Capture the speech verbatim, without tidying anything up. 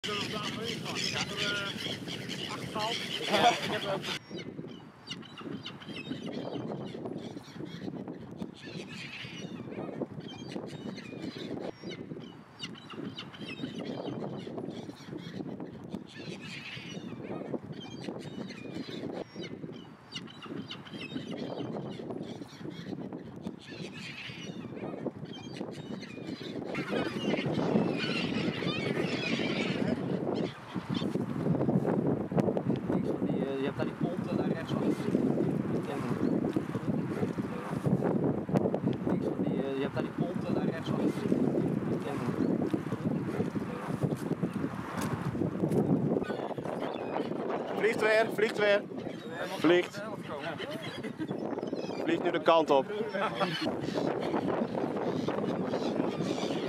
Je hebt daar die ponten daar rechts af. Je hebt daar die ponten daar rechts af. Vliegt weer, vliegt weer. Vliegt. Vliegt nu de kant op.